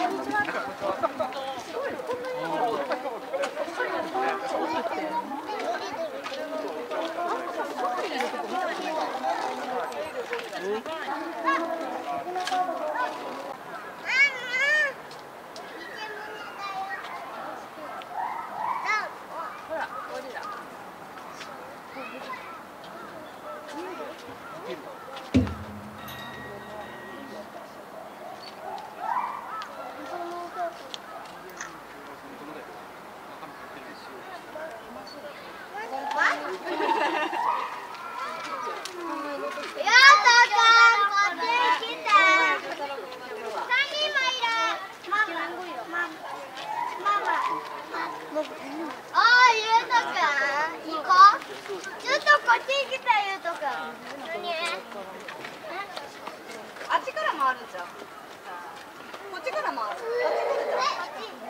あっちから回るじゃん。こっちから回る。あっちからじゃん。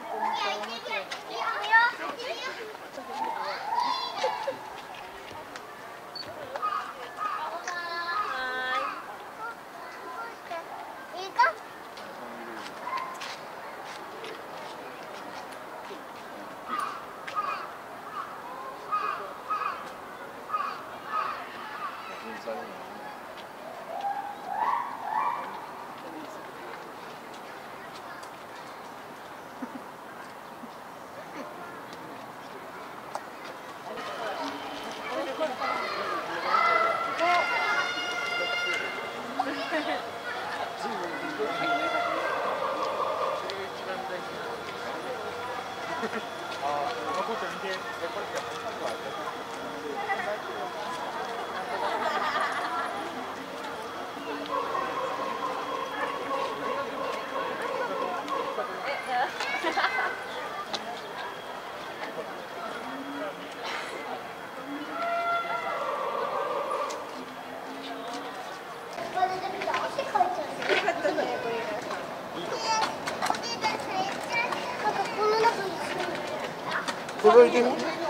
覗いてみ。覗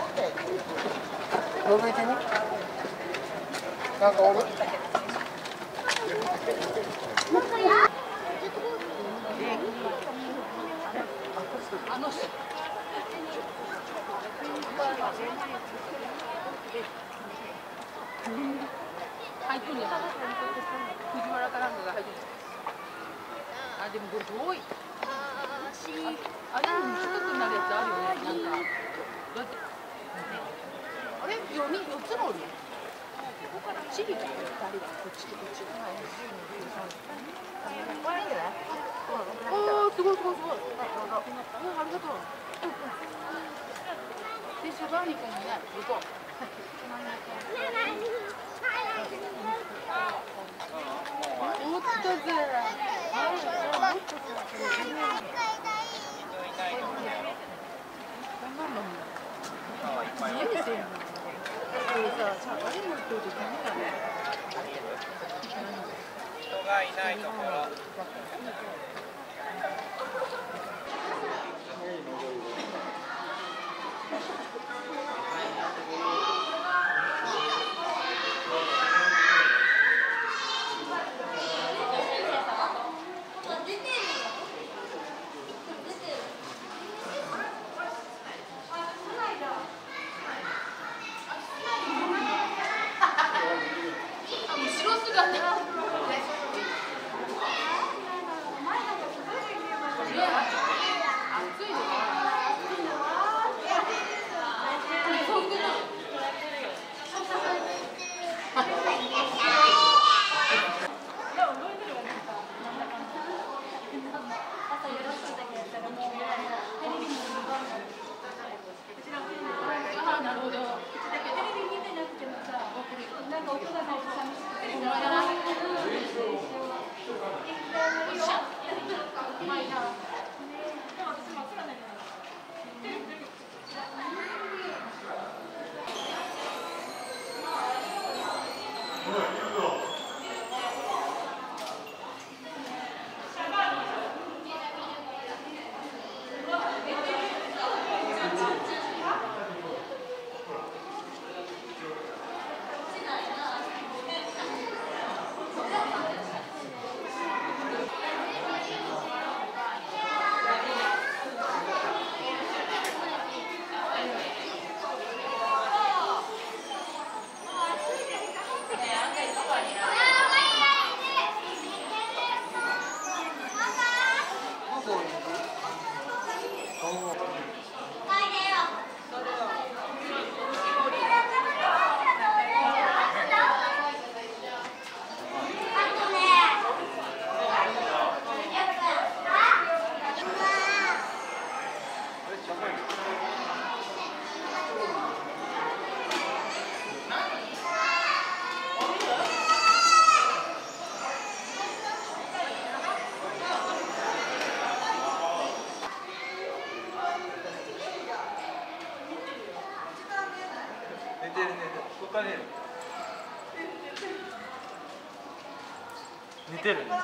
いてみ。なんかおる。 入ってんじゃない。藤原かなんかが入ってる。あ、でもこれ遠い。あれに近くなるやつあるよね。なんか。だって。あれ、4つもおる。チリが2人だ。こっちとこっち。ああ、すごいすごいすごい。ありがとう。で、シャバーニ君もね、行こう。おったぜ。 人がいないところ。 似てるね。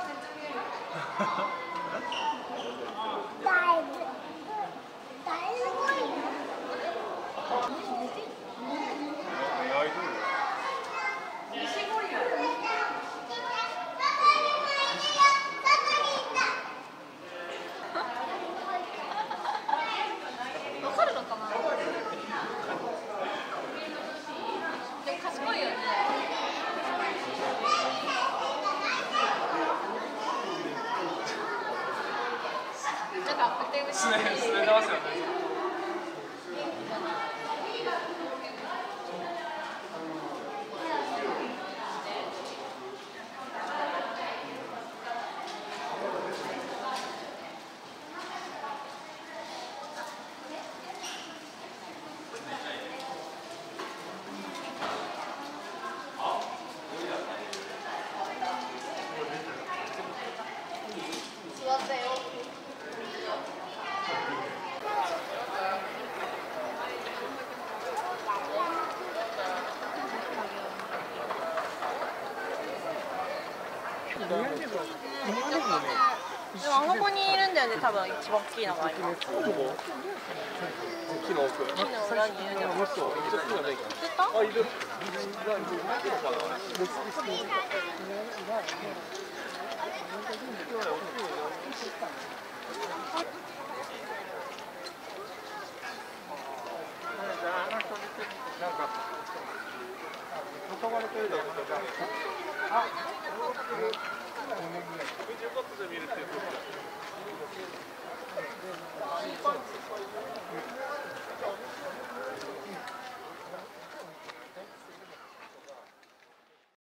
わかるのかな。でも賢いよね。なんかふてぶてしい。 すねてますよね。 座ったよ。でもあそこにいるんだよね、多分一番大きいのが今。 木の奥。 木の裏にいるんだよ。 もっと、ちょっとがないか。 出た？ あ、いる。なんか、囲まれてるだろうとか。あ、無事よかったで見れて。